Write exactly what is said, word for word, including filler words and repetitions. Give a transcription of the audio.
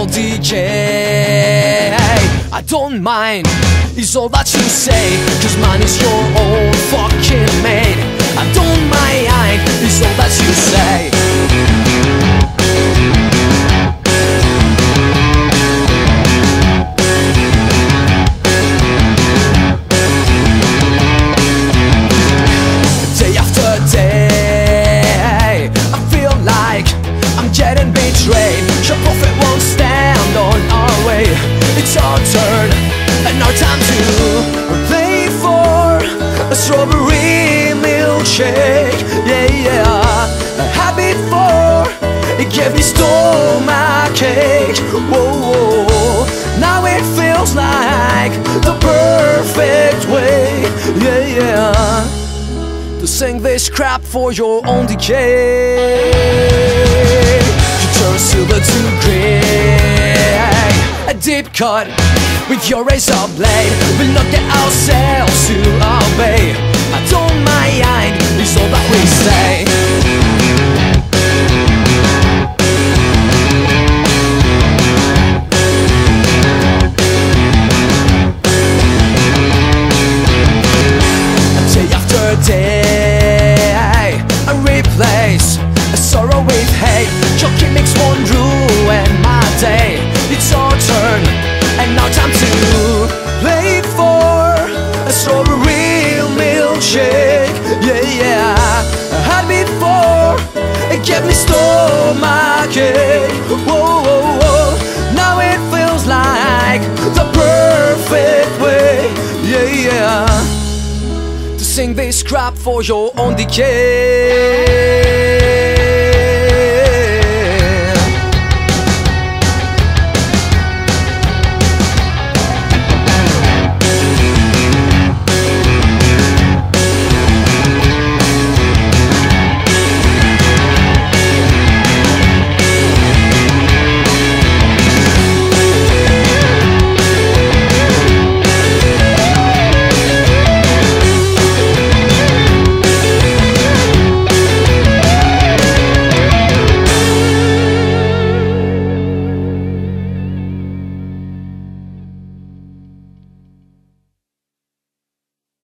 decay. I don't mind, it's all that you say, cause mine is your own fucking made. I don't mind, it's all that you say. Day after day, I feel like I'm getting betrayed. Your prophet won't stand on our way. It's our turn and our time to play for a strawberry milkshake. Yeah, yeah, I had before, it gave me stomachache. Whoa, whoa, now it feels like the perfect way. Yeah, yeah, to sing this crap for your own decay. You turn silver to grey, a deep cut with your razor blade. We'll not get ourselves to obey. I don't mind, it's all that we say. Day after day, I replace a sorrow with hate. Your gimmicks won't ruin my day. It's our turn and now time to play for a strawberry milkshake. Yeah, yeah, I had before, it gave me stomachache. Whoa, whoa, whoa, now it feels like the perfect way. Yeah, yeah, to sing this crap for your own decay.